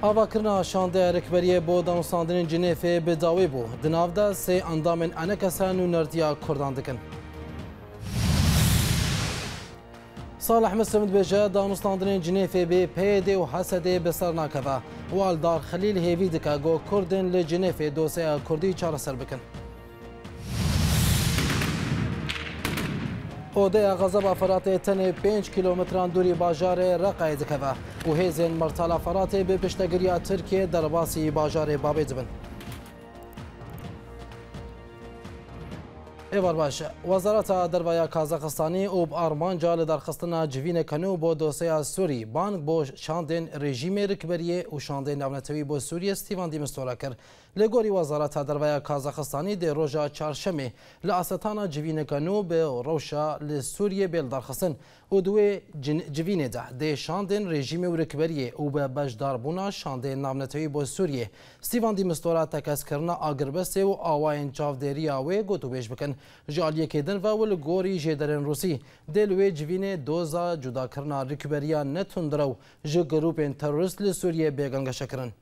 آواکرنا شانده رکبریه بو دانستاندن جنیف بداوی بو دناودا سه اندامن انکسان و نردیا کردان دکن. صالح مسلم بجا دانستاندن جنیف به پید و حسد بسر ناکوا والدار خلیل هیوی دکا گو کردن لجنیف دوسه کردی چار سر بکن. اوده غضب فرات تن 5 کیلومتران دوری باجار رقای دکوا و هیزن مرتالا فرات به پشتگیری ترکیه در باسی باجار بابی دبن. ایوار باشه وزارت درباره کازاخستانی اوب آرمانجا لدرخستنا جوین کنو با دوسیه سوری بانک با شاندن رژیم رکبریه و شاندن نونتوی با سوریه استیوان دیمستورا کرد. لگوری وزارت درباره کازاخستانی در روزا چهارشنبه لعستانا جوین کنو به روشا لسوریه بیل درخستن و دوی جوین ده شاندن رژیم رکبریه و به بجدار بونا شاندن نونتوی با سوریه استیوان دیمستورا تکس کرنا آگربسته و آواین چاودری آوه گوتو بیش بکن. جالیه کدن و ولگوری جدرن روسی دلوی جوین دوزا جدا کرنا رکبریا نتوندرو جگروپین تروریست لسوریه بیگنگش کرن.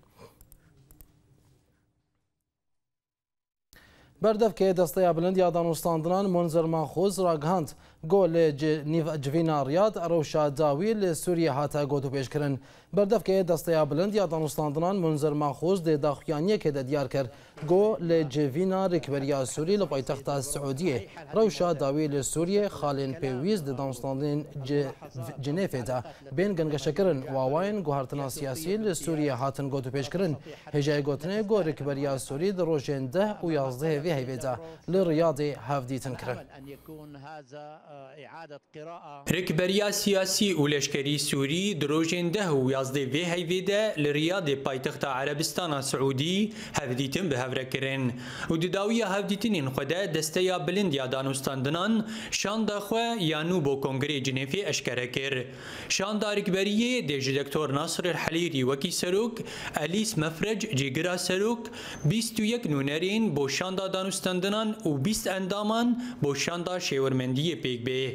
بردف که دسته بلند یا دانستاندنان منظر ماخوز را گهاند گل جوینا ریاد روشا داوی لسوریه هاتا گوتو پیش کرن. بردف که دسته بلند یا دانستاندنان منظر ماخوز ده داخیانیه که ده دیار کر گو لجوینا رکبریا سوری لپایتخت سعودیه روشا داوی لسوریه خالین پیویز ده دانستاندن جنیف ده بین گنگش کرن و آواین گوهرتنا سیاسی لسوریه هاتن گوتو پیش کرن. هجای گوتنه گو رکبریا سوری در روشن ده و 11 وی هیویدا لریاض هفدیتن کرن. رکبریا سیاسی و لشکری سوری دروژن ده و 11 وی هیویدا لریاض پایتخت عربستان سعودی هفدیتن به هفرکرن و دداوی هفدیتنین خدا دسته بلند یا دانستاندنان شاندا خو یانو بو کنگره جنیفی اشکره کر. شاندا رکبریه ده دکتور ناصر الحلیری وکی سروک الیس مفرج جیگرا سروک 21 نونرین بو شاندا دانستاندنان و 20 اندامان با شاندا شیورمندی پیک به.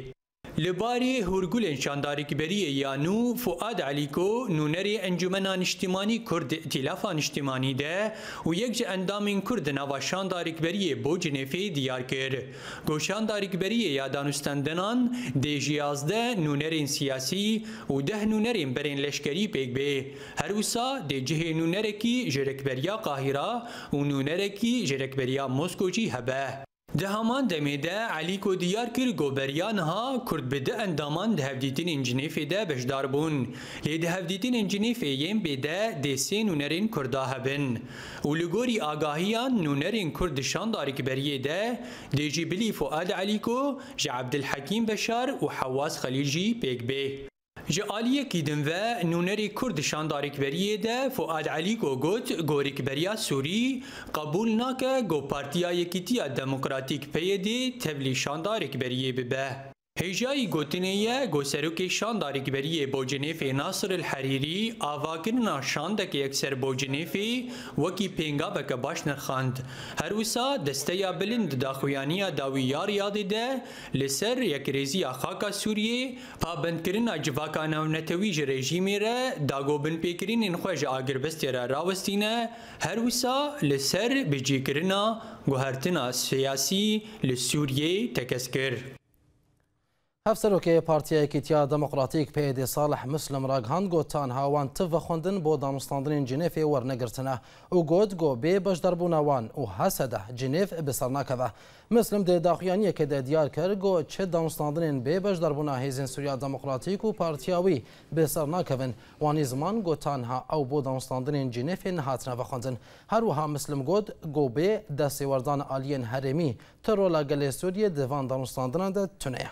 لباری هرگول شاندارکبری یانو فؤاد علیکو نونری انجمنان اجتماعی کرد ائتلافان اجتماعی ده و یک اندامین کرد نوا شاندارکبری بو جنیفی دیار کرد. گو شاندارکبری یا دانستاندنان ده 11 نونرین سیاسی و 10 نونرین برین لشکری پیک به. هر وسا ده جه نونرکی جرکبریا قاهره و نونرکی جرکبریا مسکوچی هبه. ده همان دمیده علیکو دیار کر گوبریان ها کرد بده اندامان ده هفدیتین انجنیفی ده بشدار بون. لی ده هفدیتین انجنیفی یم بده ده سی نونرین کرده هبن. و لگوری آگاهیان نونرین کرد شاندارکبریه ده ده جیبلی فؤاد علیکو جه عبدالحکیم بشار و حواس خلیجی پیک به. جالیه کیدن و نونری کرد شاندارکبریه ده فؤاد علیکو گوت گورکبریا سوری قبول ناکه گو پارتیا یکیتیا دموکراتیک پیدی تبلی شاندارکبریه ببه. هجای گوتنیه گو سروک شاندارکبریه بو جنیفی ناصر الحریری آواکرنا شاندک یکسر بو جنیفی وکی پینگا بک باش نرخاند. هر وسا دسته بلند داخویانی داوی یار یادی ده لسر یک ریزی خاکا سوریه پابند کرنا جواکا نونتویج رژیمی را داگو بن پیکرین انخوش آگربستی را راوستینه. هر وسا لسر بجی کرنا گوهرتنا سیاسی لسوریه تکسکر. افسروک پارتیا یکیتیا دموکراتیک پید صالح مسلم راگهاند گوتان هاوان تف خوندن بو دانستاندن جنیف ورنگرتنه و گوت گو بی بجدار بوناوان و حسده جنیف بسرناکوه. مسلم ده داخیانی که ده دیار کر گو چه دانستاندن بی بجدار بونا هیزن سوریا دموکراتیک و پارتیاوی بسرناکوین وانی زمان گوتان ها او بو دانستاندن جنیف نهاتنه بخوندن. هر وها مسلم گوت گو بی دستی وردان آلین هرمی ترولا گل سوریه دوان دانستاندن ده تنه.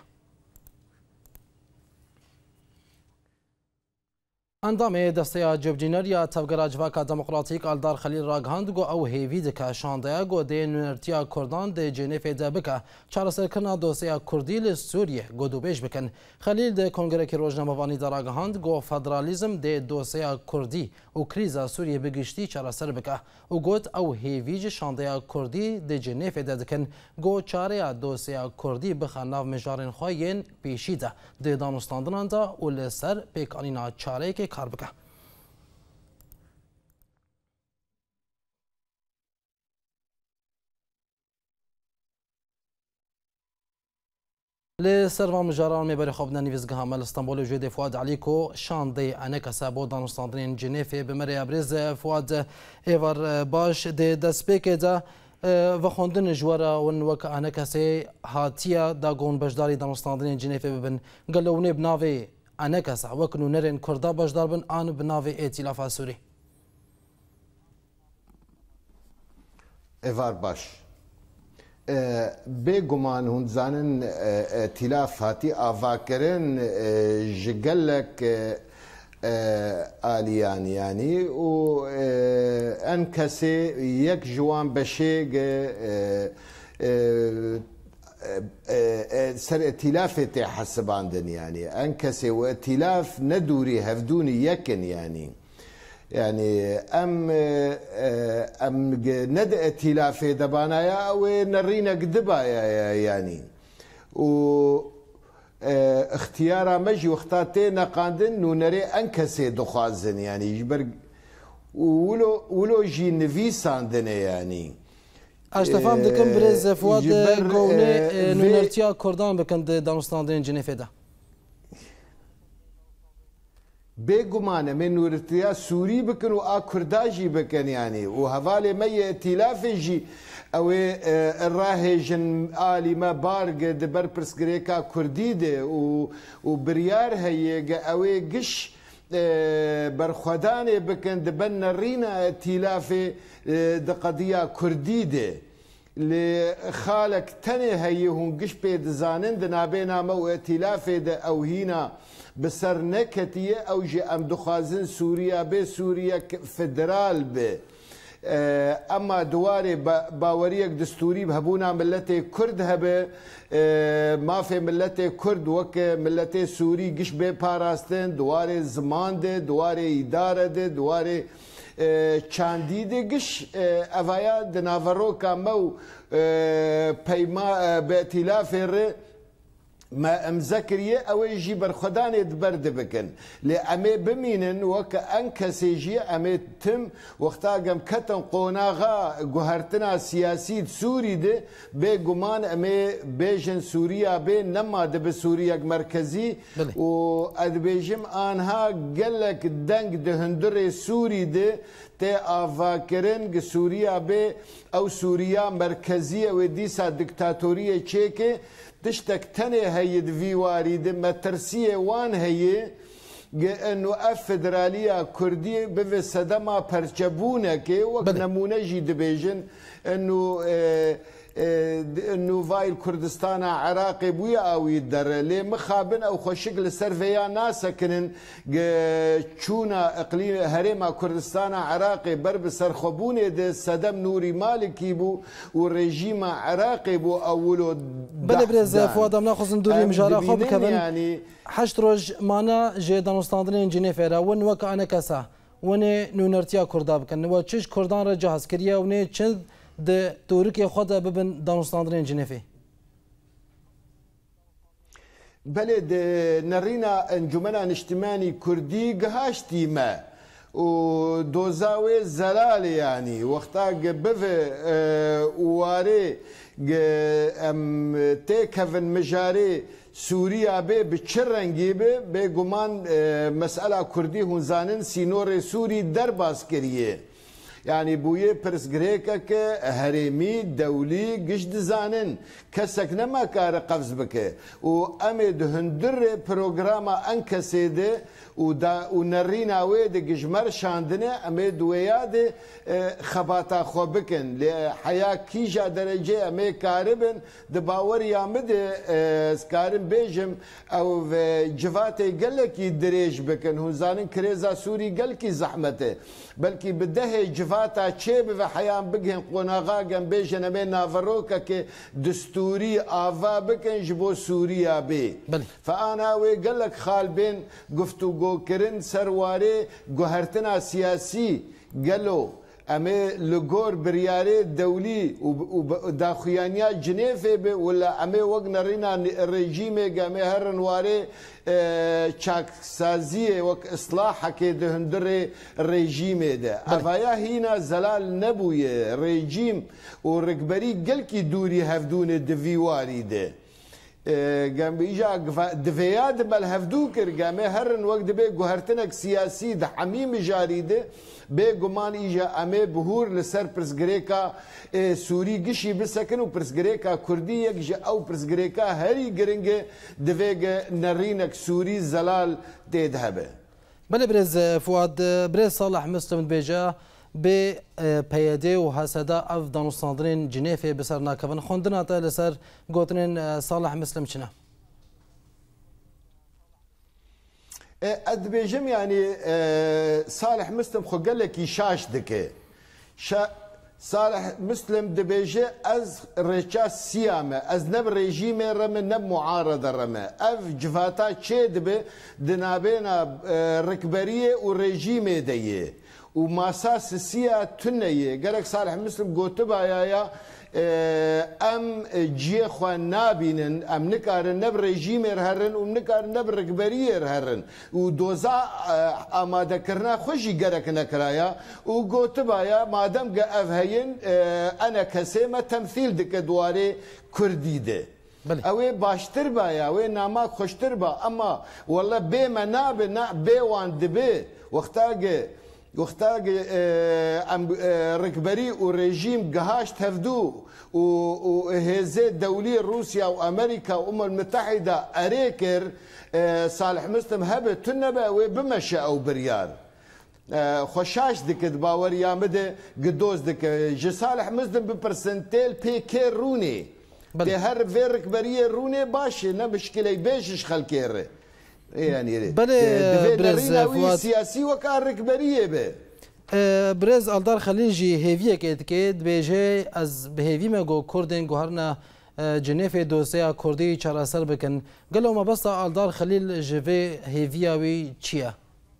اندام دسته جبجینریا تفگر جواکا دموکراتیک آلدار خلیل راگهاند گو او هیوی دکا شانده گو ده نونرتیا کردان ده جنیف ده بکا چارسر کرنا دوسیا کردی لسوریه گو دو بیش بکن. خلیل ده کنگره که روزنامه‌وانی در راگهاند گو فدرالیزم ده دوسیا کردی و کریزا سوریه بگشتی چارسر بکا و گوت او هیویج شانده کردی ده جنیف ده دکن گو چاره دوسیا کردی بخناو مجارن خواهین پیشیده ده دانستاندنان ده و لسر پیکانینا چاره که کار بکه. لسروا مجاران مباري خوبنا نيفزگاه مال اسطنبول جدي فؤاد عليكو شاندي انك سابو دانستاندرين جنيف بمري ابرز فؤاد ايفر باش دي دسبيك دا وخوندن جوارا ون وك انك سي هاتيا داغون بجداري دانستاندرين جنيف ببن قالوني بنافي انك سا وكنو نرن كردا بجدار بن ان بنافي ائتلاف سوري ايفر باش بێگومان هون زانن ائتلاف هاتی ئاواکردن جگەلێک ئالیان یانی و ئەن کەسێ یەک جوان بەشێک سەر ئائتلافێ تێ حەسەباندن یانی ئەن کەسێ و ئائتلاف نەدووری هەفدوونی یەکن یانی يعني ام ند ائتلاف دبانايا او نرينا قدبايا يعني و اختيارا مجي واختاتينا قاندن نو نري انكسي دخازن يعني يجبر ولو جي نفيساندن يعني اشتفهم دكم برز فؤاد قوني نونرتيا كردان بكند دانستاندين جنيفيدا بێگومانە من نورتیا سووری بکن و ئاکورداژی بکەن ینی و هەواڵێ مە ئائتلافێژی ئەوێ ڕاهێژن ئالیمە بارگە دەبەر پرسگرێکا کوردی دێ و بریار هەیەگە ئەوێ گشت بەرخوادانێ بکەن دەبەن نەڕینە ئائتلافێ دقەدیا کوردی دێ لێ خالك تەنێ هەیە هون گشت پێ دەزانن دەنابێ نامە و ئائتلافێ دە ئەو هینە بسر نكتيه او جي ام دخازن سوريا بي سوريا فدرال بي اما دواري باوريك دستوري بهبونا ملتي كرد هبه ما في ملتي كرد وك ملتي سوري قش بي باراستن دواري زمان دي دواري اداره دي دواري چاندی دي قش افايا دنافروكا مو بيما بائتلاف ما امذكريه او يجي برخدان يدبرد بكن لامي بمينن وك انكسيجي امي تم وقتا قم كتن قوناغا جوهرتنا سياسي سوري دي بيغمان امي بيجن سوريا بي نما دب سوريا مركزي و ادبيجم انها قالك دنگ دهندري سوري دي تي افاكرن سوريا بي او سوريا مركزيه وديسا دكتاتوريه تشيكي تشتك تني هي دفيواري دي مترسية وان هي انه فدرالية كردية بفي صدما برجبونك وك نمونجي دبيجن انه فاي الكردستان عراقي بويا او يدر لي مخابن او خوشك لسرفيا ناس كنن تشونا اقليم هريما كردستان عراقي برب سرخبونه دي صدم نوري مالكي بو والرجيم عراقي بو اولو بلا برز فؤاد ناخذ ندوري مجارا خو بكبن يعني حشت روج مانا جي دانستاندرين جنيفرا ون وك انا كسا وني نونرتيا كرداب كن وتشش كردان رجاز كريا وني چند د توركيا خدا ببن دانستاندرين جنيفي بلد نرينا انجمنا اجتماعي كردي قهاشتي ما ودوزاوي زلال يعني وقتا بفي واري ام تيكفن مجاري سوريا بي بتشرنجي بي قمان مسألة كردي هون زانن سينوري سوري درباس كريه يعني بويه برسغريكا هرمي دولي قشد زانن كسك نما كار قفز بك و امد هندر بروغراما انكسيده ودا ونرينا ويد جمر شاندنه امد وياد خباتا خوبكن لحياه كيجا درجه امي كاربن دباور يامد سكارن بيجم او جفاتي قالك يدريج بكن هو زانن كريزا سوري قالك زحمته بلكي بده جفاتا تشيب في حيان بكن قناغا جنب بيجن امي نافروكا كي دستوري افا بكن جبو سوريا بي فانا وي قالك خال بين قفتو كرن سرواري جوهرتنا سياسي قالوا امي لغور برياري دولي وداخيانيا جنيفي ولا امي وقنا رينا ريجيمي قامي هرنواري تشاك سازيه وك اصلاح كي دهندري ريجيمي ده افايا هنا زلال نبويه ريجيم وركبري قلكي دوري هفدون الدفيواري ده قام بيجا دفياد بالهفدو كر قام هرن وقت بي جوهرتنك سياسي ده حميم جاريده بي جمان إجا أمي بهور لسر برسغريكا سوري قشي بسكن و برسغريكا كردي يكجا أو برسغريكا هري قرنجي دفيق نرينك سوري زلال تيدهبه بله برز فؤاد برز صالح مسلم بيجا به پیاده و حسدا اف دانستاندرین جنیف بسر ناکبن خوندن تا لسر گوتنین صالح مسلم چنه ادبيجم يعني صالح مسلم خو قال لك يشاش دكه صالح مسلم دبيجه از ريتشا سيامه از نب ريجيم رم نب معارضه رم اف جفاتا تشدب دنابينا ركبريه وريجيم ديه وماساس سيا تنيه قالك صالح مسلم قوتبا يا ام جي خو نابينن ام نكار نب ريجيم هرن ونكار نب ركبريه هرن ودوزا اما ذكرنا خوشي قالك نكرايا وقوتبا يا مادام قاف هين انا كسيمه تمثيل دك دواري كردي ده اوي باشتر با يا اوي نامك خوشتر با اما والله بي مناب بي وان دبي وقتاق ركبري وريجيم قهاش تفدو وهزي دولية روسيا وامريكا والامم المتحدة اريكر صالح مسلم هبت تنبا وبمشى او بريار خوشاش دك باور يا مدى قدوز دك جي صالح مسلم ببرسنتيل بيكير روني هر في ركبرية روني باشي نمشكلة بيشش خلكير يعني برز فؤاد سياسي وكان ركبريه به برز الدار خليجي هيفيه كيد بيجي از بهيفي ماغو كردن جوهرنا جنيف دوسيا كردي چاراسر بكن قالوا ما بس الدار خليل جيفي هيفياوي تشيا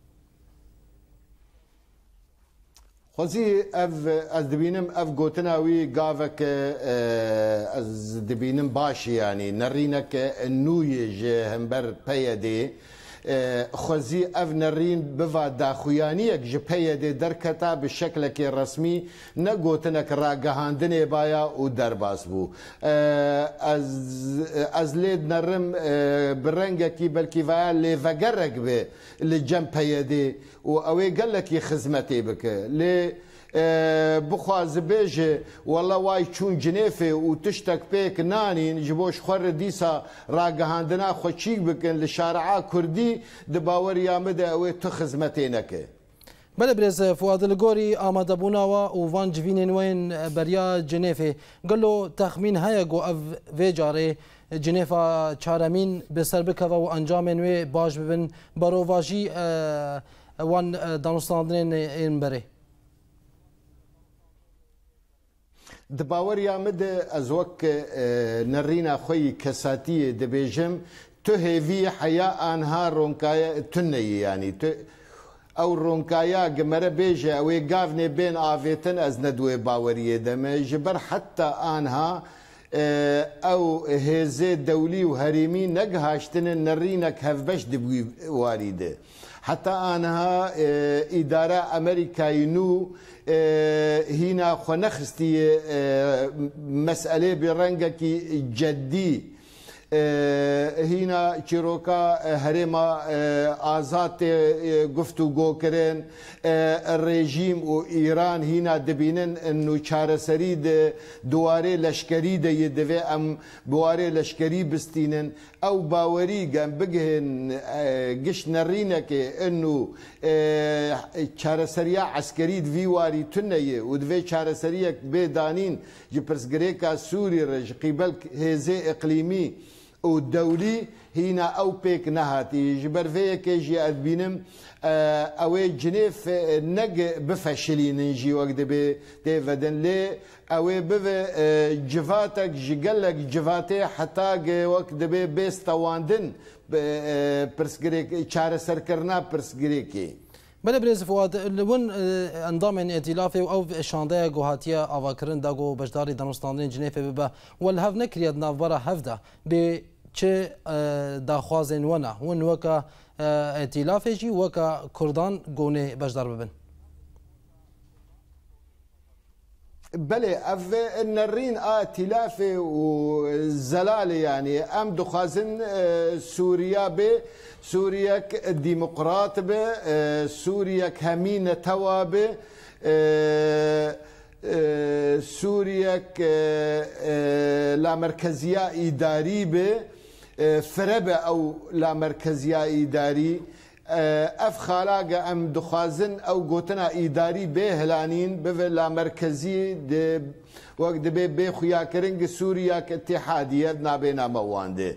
خوزي از دبينم قوتناوي قافك از دبينم باشي يعني نرينك النويج همبر بيدي خوزي نرين بفا داخويانيك جبيدي دركتا بشكلك الرسمي نقوتنك راقهاندني بايا ودرباس بو از ليد نرم برنجكي بالكيفايا اللي فقرق به اللي جنب بيدي واوي قال لك خدمتي بك لي بخواز بيجي والله واي تشون جنيفي وتشتك بيك ناني نجيبوش خور ديسا راقهاندنا خوشيك بك لشارعا كردي دباور يا مدى اوي تخدمتينك بله برز فؤاد الگوری آماده بوناوا و وان جوینین وین بریا جنیفه قالو تخمین هیا گو اف وی جاره جنیفا چارمین بسر بکوا و انجام نوی باش ببن برواجی وان دانستاندن این بره دباور يا مدى ازوك نرينا خوي كساتيه دبيجم تهيفي حياء انها رونكايا تني يعني او رونكايا قمره بيجي او قافني بين افيتن از ندوي باوريه دم جبر حتى انها او هزي دولي وهريمي نقهاشتن نرينك هفبش دبوي وارده حتى انها اداره امريكاي نو هنا خنخستي مساله برنجك جدي هنا چیروکا هرما آزاد گفتگو کردن الرژیم و ایران هنا دبینن انو چارەسەری دواره لشکری دوی ام بواره لشکری بستینن او باوری گم بگهن گش نرینه که انو چارەسەریە عسکری دوی واری تنیه و دوی چارەسەریەک بێدانین جی پرسگریکا سوری رج قیبل هزه اقلیمی والدولي هنا او بيك نهاتي جبر فيك يجي ادبينم اوي جنيف نق بفشلين نجي وقت بي ديفدن لي اوي بف جفاتك جقلك جفاتي حتى وقت بي بيستواندن برسكريك شار سركرنا برسكريكي بله برز فؤاد لون انضام ائتلافي او شاندايا جوهاتيا افاكرن داغو بجداري دانستاندين جنيف ببا والهف نكريد نافبرا هفدا ب چه داخوازن ونه ون وکا ائتلافی جی وکا کردان گونه بجدار ببن بله اف نرین ائتلاف و زلال يعني ام دخازن سوريا به سوريا ديمقراط به سوريا همين توا به سوريا لا مركزيه اداري به فربه او لا مركزيه اداري اف خالاقه ام دخازن او قوتنا اداري به هلانين بلا مركزي وقت به خويا كرنج سوريا كاتحاديه نابينا موانده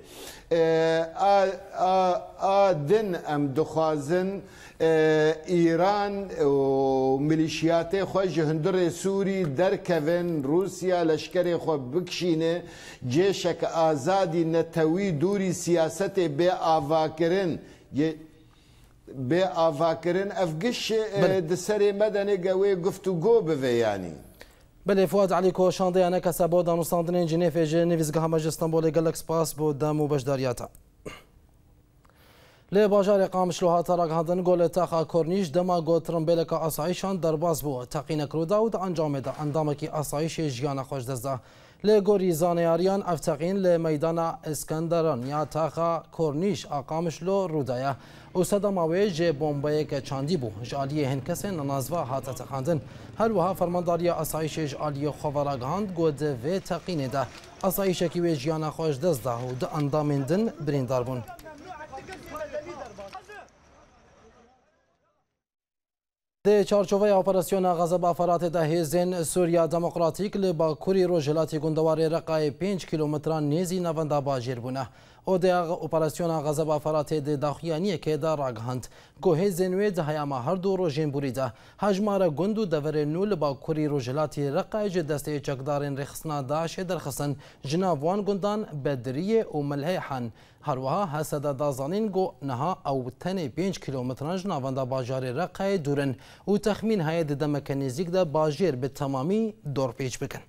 دن ام دخازن ایران و ملیشیات خو جهندر سوری درکوین روسیا لشکر خو بکشینه جیشک آزادی نتوی دوری سیاست به آواکرن افگش دسر مدنی گوی گفتگو بوی یعنی بله فؤاد علیکو شاندیانه کسا با دانستاندن جنیف نویزگاه مجلس استانبول گلک سپاس با دم و بشداریاتا لی باجار قامشلوها تراک هندن گل تاخا کورنیش دما گوترم بلک آسایشان درباز بو تقین کرودا و اندام ده اندام کی آسایش جیان خوش دزدا لی گوری زانیاریان افتقین لی میدان اسکندران یا تاخا کورنیش قامشلو رودایا و صدماوی ج بمبای که چاندی بو جالی هنکسن نازوا هات تخاندن هر وها فرمانداری آسایش جالی خبرگاند گود و تقین ده آسایش کی جیان خوش دزدا و ده اندام دن بریندار بون ده چارچوبه اپراسیون غضب افراد ده هیزن سوریا دموکراتیک لباکوری روجلاتی گندوار رقای 5 کیلومتر نیزی نوندا باجیر بونه او ده اپراسیون غضب افراد ده داخیانی که ده راگهند گو هیزن وی ده هیاما هر دو روژین بوریده هجمار گندو دور نو لباکوری روجلاتی رقای جدسته چکدارین رخصنا داش درخصن جناوان گندان بدریه و ملحیحان هروها حسد دازانین گو نها او تنه 5 کیلومتران جناواندا باجار رقای دورن و تخمین های ده مکانیزیک ده باجیر به تمامی دور پیچ بکن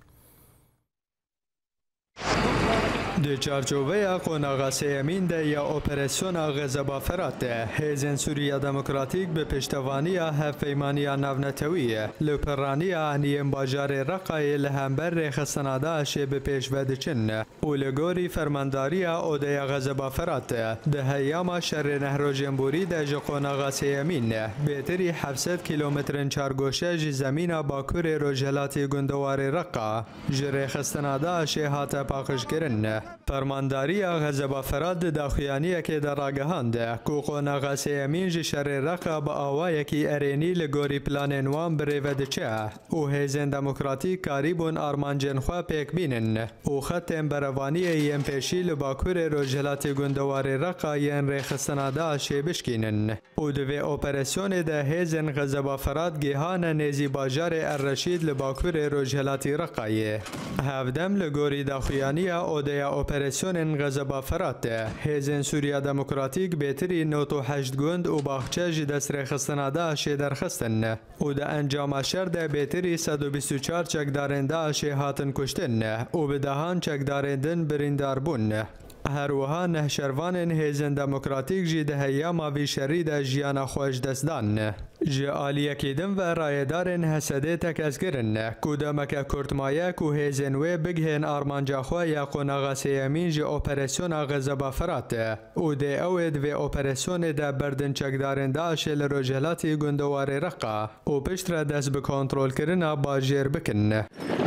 د چارچوبه قوناغا سیمین ده یا اپراسیون غضب فرات هیزن سوریا دموکراتیک به پشتوانی هفیمانی نونتوی لپرانی انیم باجار رقای لهمبر رخصناده شه به پیش ودچن و لگوری فرمانداری اوده غضب فرات ده هیام شر نهر جنبوری ده قوناغا سیمین بهتری 700 کیلومتر چارگوشه زمین باکور روجلاتی گندوار رقا جرخصناده شه هات پاخش کرن فرمانداری غضب فراد داخیانی که در راگهاند کو قوناغا سیمین شر رقا با آوای کی ارینی لگوری پلان نوام بریودچه او هیزن دموکراتیک کاریبون آرمانجن خوا پیک بینن او خطم بروانی یم پیشی لباکور روجلات گندوار رقا ین رخصناده شیبشکینن او دوی اپراسیون ده هیزن غضب فراد گیهان نیزی باجار الرشید لباکور روجلاتی رقایه هفدم لگوری داخیانی او ده اپراسیون غضب فرات هیزن سوریا دموکراتیک بهتری 98 گند و باخچه جدس رخصناده شه درخستن او ده انجام شر ده بهتری 124 چکدارنده شه هاتن کشتن او به دهان چکدارندن بریندار بون هر وها نهشروان هیزن دموکراتیک جی ده هیاما وی شری ده جیانا خوش دستدان جی آلیه کیدن و رایدارن حسده تکزگرن کودمک کرتمایه کو هیزن وی بگهن آرمانجا خواه یا قوناغا سیمین جی اپراسیون غضب فرات او ده اوید و اپراسیون ده بردن چکدارن داشه لروجلاتی گندوار رقا او پشت را دست به کنترول کرن باجیر بکن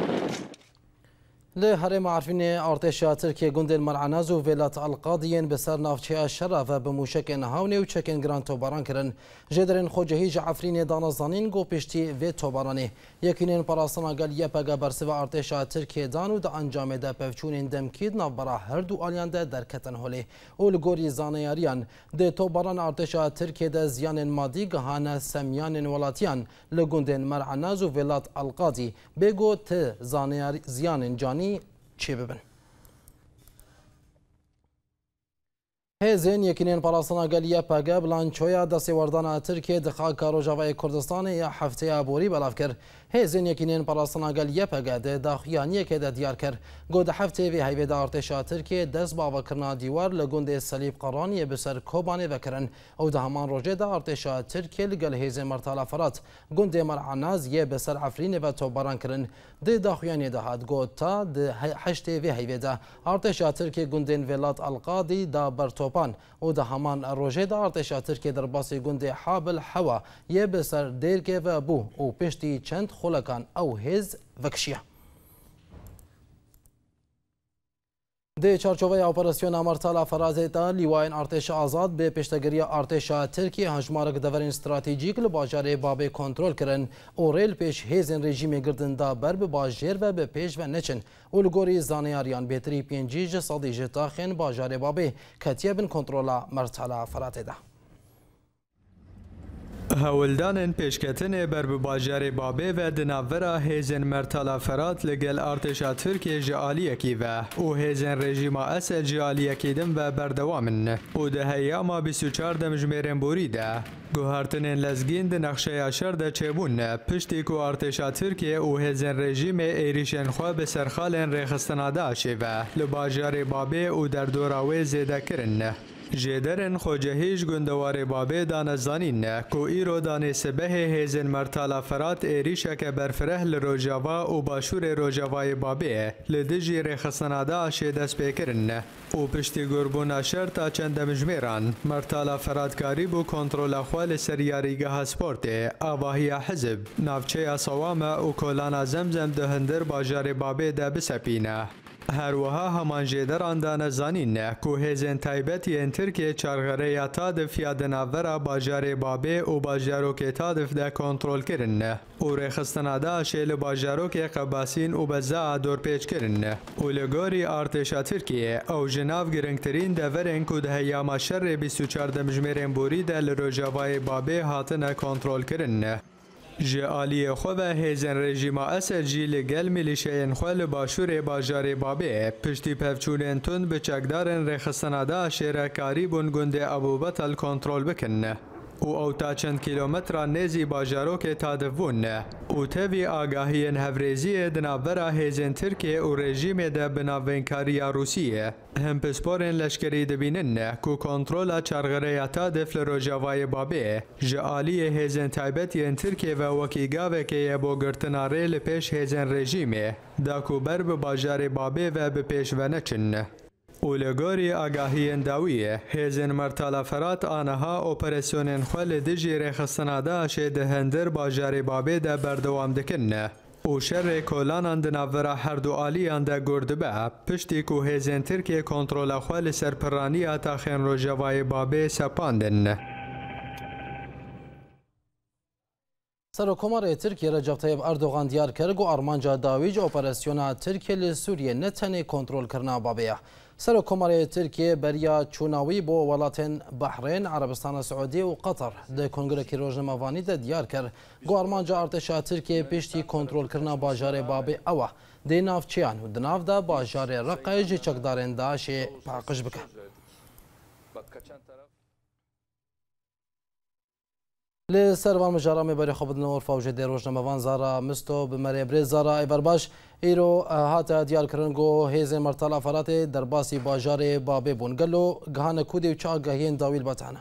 لی هرم عارفین ارتشا ترکیه گند المرعناز و ولات القاضیین بسر نافچه شرف و بموشکن هاونی و چکن گران توباران کرن جدرن خوجهی جعفرین دانزانین گو پشتی و توبارانی یکینین پراسنا گل یپگا برسو ارتشا ترکیه دانو دا انجام ده پفچون دمکید نابرا هر دو آلیان ده درکتن هولی و لگوری زانیاریان ده توباران ارتشا ترکیه ده زیان مادی گهان سمیان ولاتیان لگند مرعناز و ولات القاضی بگو ت زیان جانی چی ببن هزین یکینین پراسنا گلیه پگه بلانچویا دستی وردان ترکیه دخواه کاروجاوی کردستان یا هفته عبوری بلاف کرد هێزن یەکینێن پەڕاستناگەل یەپەگەدە داخویانیەکێدا دیار کرد گۆدە هەفتێ وێ هەیوێدا ئارتێشا ترکیە دەست باوەکردنا دیوار لە گوندێ سەلیب قەڕانیە بەسەر کۆبانێ بەکردن ئەو دە هەمان ڕۆژێدا ئارتێشا ترکیە لەگەڵ هێزێ مەرتالا فەرات گوندێ مەرعەناز یە بەسەر عەفرینێ بە تۆبەڕانکردن دێ داخویانێدا هات گۆتا هەشتێ وێ هەیوێدا ئارتێشا ترکیە گوندێن ڤێلات ئەڵقادی دا بەرتۆپان ئەو دە هەمان ڕۆژێدا ئارتێشا ترکیە دەرباسی گوندێ حابل حەوا یە بەسەر دێرکێڤە بوو و پشتی چەند خۆلەکان ئەو هێز vekşiye. Di çarçoveya operasyona Martala Feratê de lîwayên artêşa azad bê pêştegiriya artêşa Tirkiye hejmarek deverên stratejîk li bajarê Babê kontrol kirin û rêl pêş hêzên rejîmê girdin da ber bi bajêr ve bi pêş ve neçin û li gorî zaneyariyan bêtirî pêncî ji sedî ji taxên bajarê Babê ketiye bin kontrola Martala Feratê de. هەولدانên pêşketinê ber bi bajarê Babê ve di navbera hêzên Mertala Ferat li gel artêşa Tirkiye ji aliyekî ve û hêzên rejîma Esed ji aliyekî din ve berdewam in û di heyama 24 demjimêrên borî de guhartinên lezgîn di nexşeya şer de çêbûn piştî ku artêşa Tirkiye û hêzên rejîmê êrişên xwe bi serxalên rêxistina Daişê ve li bajarê Babê û derdora wê zêde kirin. Jêderên xwecehî ji gundewarê Babê danezanîn ku îro danê sibehê hêzên Mertala Ferat êrişeke berfireh li Rojava û başûrê Rojavayê Babê li dijî rêxistina Daişê dest pê kirin û piştî gurbûna şer ta çend demjimêran Mertala Ferat karî bû kontrola xwe li ser yarîgeha sportê, avahiya hizb, navçeya Sewame û kolana Zemzem di hindir bajarê Babê de bisepîne. هەروەها هەمان ژێدەران دانەزانین ku hêzên taybet yên Tirkiye çarxereya Tadif ya di navbera bajarê Babê û bajarokê Tadif de kontrol kirin û rêxistina Daişê li bajarokê Qebasîn û Bezaa dorpêç kirin û li gorî artêşa Tirkiye ew ji nav girngtirîn deverên ku di heyama şerê 24 demjimêrên borî de li Rojavayê Babê hatine kontrol kirin. Ji aliyê xwe ve hêzên rejîma Esed jî li gel milîşeyên xwe li başûrê bajarê Babê piştî pevçûnên tund bi çekdarên rêxistina Daişê re karî bûn gundê Ebûbetel kontrol bikin û ew ta çend kîlometran nêzî bajarokê Tadif bûn û tevî agahiyên hevrêziyê di navbera hêzên Tirkiye û rejîmê de bi navbênkariya Rûsiyê him pisporên leşkerî dibînin ku kontrola çarxereya Tadif li Rojavayê Babê ji aliyê hêzên taybet yên Tirkiye ve wekî gavekê ye bo girtina rê li pêş hêzên rejîmê da ku ber bi bajarê Babê ve bi pêş ve neçin. û li gorî agahiyên dawiyê hêzên Mertala Ferat aniha operasyonên xwe li dijî rêxistina Daişê di hindir bajarê Babê de berdewam dikin û şerê kolanan di navbera her du aliyan de gur dibe piştî ku hêzên Tirkiye kontrola xwe li ser pirraniya taxên Rojavayê Babê sepandin. Serokkomarê Tirkiye Recep Tayyip Erdogan diyar kir ku armanca dawî ji operasyona Tirkiye li Sûriyê ne tenê kontrolkirina Babê ye. Serokkomarê Tirkiye beriya çûnawî bo welatên Behrên, Erebistana Siûdî û Qetar di Kongrekî Rojnamavanî de diyar kir ku armanca artêşa Tirkiye piştî kontrolkirina bajarê Babê ew e dê navçeyan û di nav de bajarê Reqê ji çekdarên Daişê paqij bike. Li ser van mijaramê berê xwe bidin orfa û ji dê rojnamevan Zara Misto bi merêbrê Zara Eyverbaş îro hate diyarkirin ku hêzên Mertala Feratê derbasî bajarê Babê bûn. Gelo gihane Kûdê û çi agahiyên dawî li betane?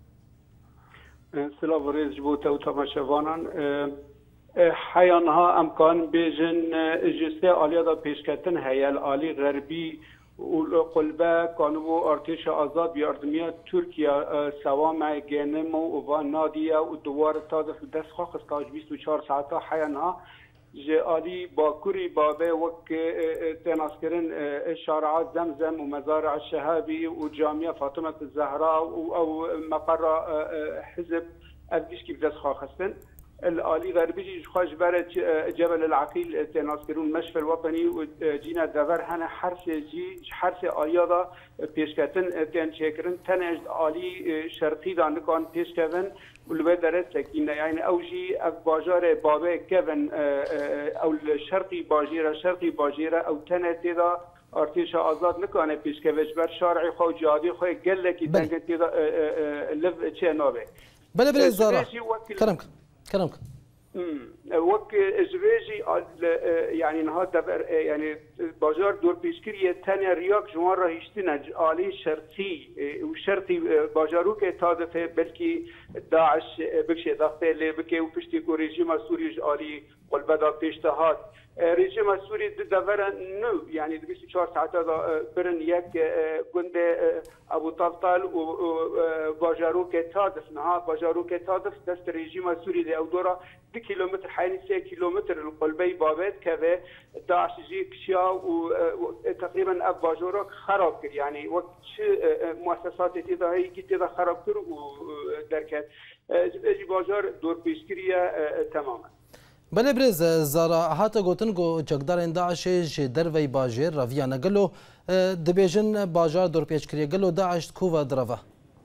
Silav rêz ji bo te û temaşevanan. Heya niha em karin bêjin ji sê aliya da pêşketin heye li alî Gerbî قلبه کانو ارتش آزاد یاردمیه ترکیه سوام گنم و نادیه و دوار تازه دست خاص تاج 24 ساعته حیانا جالی باکوری بابه وک تناسکرین شارع زمزم و مزارع الشهابی و جامعه فاطمه الزهراء او مقر حزب افدیش کی دست خاصن الآلي غربي خاش برد جبل العقيل تناسكرون مشفى الوطني وجينا دفر هنا حرس آيادا بيشكتن تن شكرن تنج آلي شرقي دان كان بيشكتن والبيت درس لكن يعني أوجي باجار بابا كفن أو الشرقي باجيرة أو تنتيدا ارتش آزاد نکانه پیشکش بر شارع خو جادی خو گله کی تنگ تیدا لب چه نوبه بله زارا كلامك وك ازواجي يعني نهار يعني باجار دور بيشكريه تاني رياك جوان راهيشتنا علي شرطي وشرطي باجارو كي تادفه بلكي داعش بكشي ضغط اللي بكي وبشتي كو ريجيم السوري علي قل بدا بيشتهات رژیم سوری دور نو یعنی 24 ساعت برن یک گند ابو طلطل و باجاروک تادف نها باجاروک تادف دست رژیم سوری ده او دورا 2 کیلومتر حین 3 کیلومتر القلبی بابت که داعش جی کشیا و تقریبا اب باجاروک خراب کرد یعنی وقت مؤسسات تداهی کی تدا خراب کرد و درکت جی باجار دور پیشگیری تماما. بله برز زارا هاتا گوتن گو چکدارین داعش دروی باجر رویا نگلو دبیجن باجار دور پیشگیری گلو داعش کووا دروا.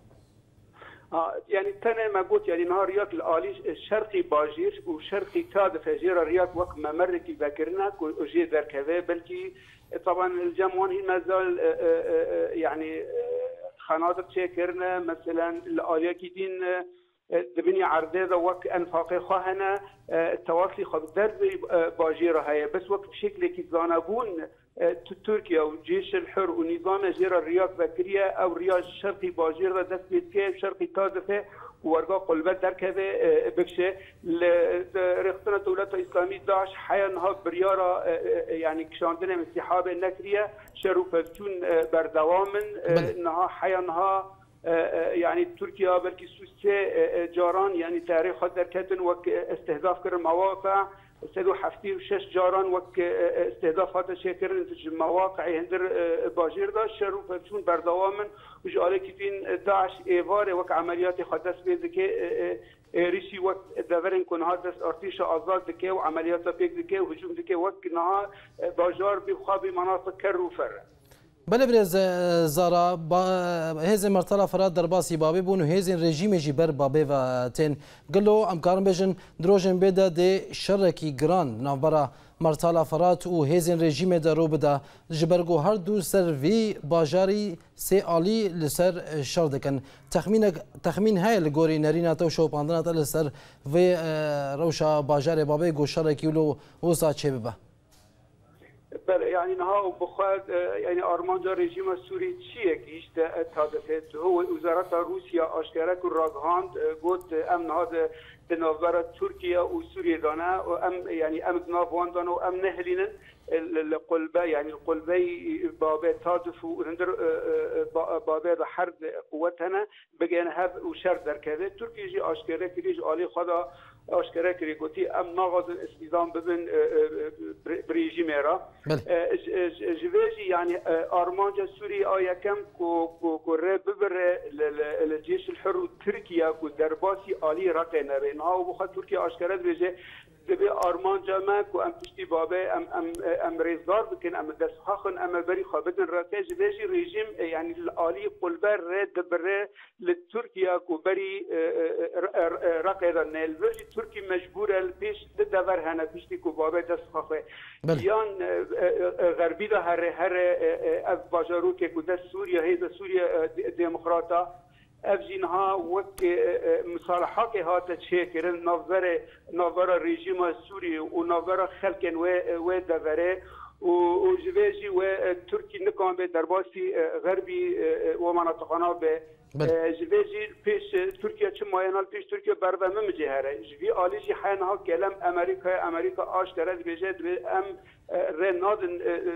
يعني تنا ما قلت يعني نهار رياض الآلي شرقي باجير وشرقي تاد فجير رياض وقت ما مركي ذاكرنا وجي ذاكره بلكي طبعا الجمعون هي ما زال يعني خنادق شاكرنا مثلا الآلية كيدين دبني عرضه وقت انفاق خواهنا التواصلي خب درب باجير هاي بس وقت بشكل كي زانبون تركيا وجيش الحر ونظام جير الرياض ذكريه او رياض الشرقي باجير دست بيتكي شرقي تادفه ورقا قلبت دركبه بكشه رختنا الدولة الإسلامية داعش حيانها بريارة يعني كشاندنا مسيحاب النكرية شروفة تون بردوامن انها حيانها يعني تركيا بلكي سوسة جاران يعني تاريخ دركتن وك استهداف كر مواقع استهدوا حفتي وشش جاران وك استهداف هذا شكر مواقع هندر باجير دا شروف شون بردوامن وجالك فين داعش إيفار وك عمليات خدس بيدك ريشي وقت دورن كون هذا ارتيش آزاد دكه وعمليات بيك دكه وهجوم دكه وك نها باجار بخابي مناطق كروفر. بله برز زارا هزین مرتلا فراد در باسی بابی بون و هزین رژیم جیبر بابی و تین گلو امکارم بجن دروژن بده ده شرکی گران نوبرا مرتلا فراد و هزین رژیم درو بده جبرگو هر دو سر وی باجاری سی آلی لسر شردکن تخمین های لگوری نرینا تو شو پاندنات لسر و روشا باجار بابی گو شرکی ولو وسا چه ببه يعني نها بخواد يعني أرمانجا رژیم السوري چیه که ایشت تادفت هو وزارت روسيا اشکرک و راگهاند گوت ام هذا بنظر تركيا وسوريا دانا وام يعني ام نافوان دانا وام نهلين القلبه يعني القلبي بابا تادف وندر بابا حرب قوتنا بجان هذا وشر در كذا تركيا جي اشكره كريج علي خدا اشكره كري قوتي ام ناغذ استنظام ببن بريجيميرا جويجي يعني ارمانجا سوريا ايا كم كو ببر الجيش الحر تركيا كو درباسي علي رقنا بينها وبخ تركيا اشكره بيجي دبي ارمان جامع كو ام تشتي بابا ام ريزدار بكن ام دسخاخن ام بري خابتن راكاج بيجي ريجيم يعني الالي قلبر رد بر لتركيا كو بري راكا النيل بيجي تركي مجبور البيش ددور هنا بيشتي كو بابا دسخاخه يان غربي ده هر اف باجاروك كو دس سوريا هي سوريا ديمقراطا افجینها وک مصالحات هات شکرن نظر رژیم سوری و نظر خلق و دوره و جویجی و ترکی نکام به درباسی غربی و مناطقنا به جویجی پیش ترکیه چه ماینال پیش ترکیه بردم مجهره جوی آلیجی حینها کلم امریکا آشکره بیجه ام رنادن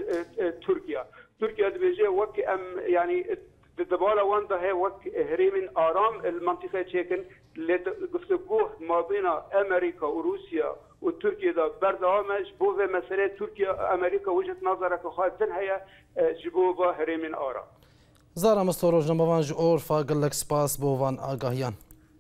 ترکیه بیجه وک ام یعنی دبالا وانده هي وك هريمن آرام المنطقة تشيكن لتقصقوه ما بين أمريكا وروسيا وتركيا ده بردهامش بوه مسألة تركيا أمريكا وجهة نظرك خاطر هي جبوه هريمن آرام زارا مستوروج نموانج أورفا قلق سپاس بوان آگاهیان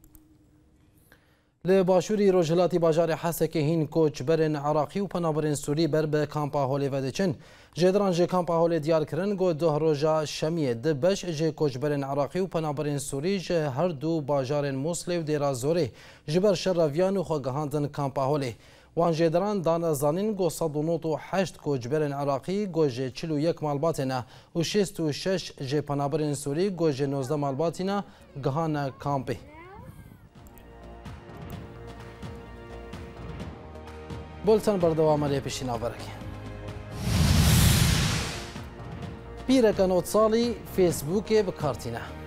لباشوری روجلاتی باجار حسک هین کوچ برن عراقی و پنابرن سوری بر به کامپا هولی ودچن جدران جه کامپا هولی دیار کرن گو ده روزا شمیه ده بش جه کوچ برن عراقی و پنابرن سوری جه هر دو باجار موصل و دیرا زوره جبر شراویان و خواهاندن کامپا هولی وان جدران دانا زانین گو 108 کوچ برن عراقی گو جه 41 مالباتنا و 66 جه پنابرن سوری گو جه 19 مالباتنا گهان کامپی بولتن بردوام لێ پێشی ناوبەرەکە. پیرەکە 90 ساڵی فێسبووکێ بکارتینە.